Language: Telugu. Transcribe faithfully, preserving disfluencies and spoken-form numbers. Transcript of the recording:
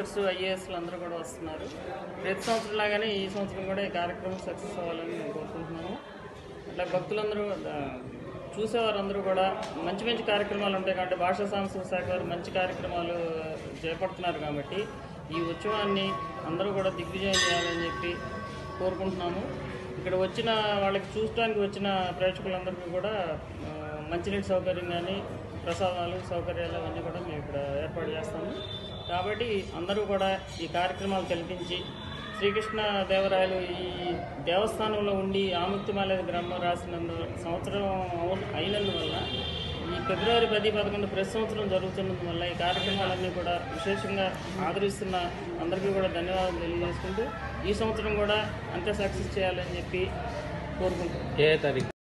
ఆఫీసర్స్ ఐఏఎస్లు అందరూ కూడా వస్తున్నారు. ప్రతి సంవత్సరం లాగానే ఈ సంవత్సరం కూడా ఈ కార్యక్రమం సక్సెస్ అవ్వాలని మేము కోరుకుంటున్నాము. అట్లా భక్తులందరూ చూసేవారందరూ కూడా మంచి మంచి కార్యక్రమాలు ఉంటాయి కాబట్టి భాషా సాంస్కృతిక శాఖ వారు మంచి కార్యక్రమాలు చేపడుతున్నారు కాబట్టి ఈ ఉత్సవాన్ని అందరూ కూడా దిగ్విజయం చేయాలని చెప్పి కోరుకుంటున్నాము. ఇక్కడ వచ్చిన వాళ్ళకి చూడటానికి వచ్చిన ప్రేక్షకులందరికీ కూడా మంచినీటి సౌకర్యం కానీ ప్రసాదాలు సౌకర్యాలు అవన్నీ కూడా మేము ఇక్కడ ఏర్పాటు చేస్తాము. కాబట్టి అందరూ కూడా ఈ కార్యక్రమాలు కల్పించి శ్రీకృష్ణ దేవరాయలు ఈ దేవస్థానంలో ఉండి ఆముక్తిమాల గ్రంథం రాసినందు సంవత్సరం అయినందువల్ల ఈ ఫిబ్రవరి పది పదకొండు ప్రతి సంవత్సరం జరుగుతున్నందువల్ల ఈ కార్యక్రమాలన్నీ కూడా విశేషంగా ఆదరిస్తున్న అందరికీ కూడా ధన్యవాదాలు తెలియజేసుకుంటూ ఈ సంవత్సరం కూడా అంతే సక్సెస్ చేయాలని చెప్పి కోరుకుంటున్నాం.